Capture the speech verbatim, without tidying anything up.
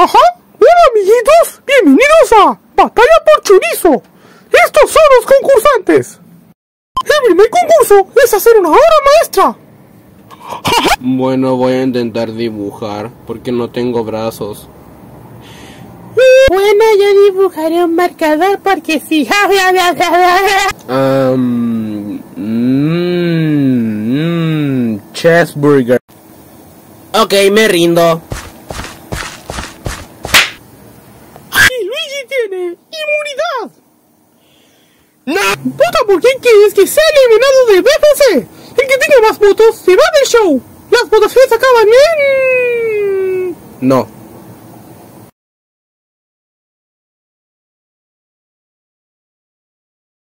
Ajá. Hola, amiguitos. Bienvenidos a Batalla por Chorizo. Estos son los concursantes. El primer concurso es hacer una obra maestra. Bueno, voy a intentar dibujar porque no tengo brazos. Bueno, yo dibujaré un marcador porque sí. Um, mmm, mmm, cheeseburger. Ok, me rindo. Y Luigi tiene inmunidad. ¡No! ¡Vota por quién quieres que sea eliminado de B F C! El que tenga más votos se va del show. Las votaciones acaban en... No.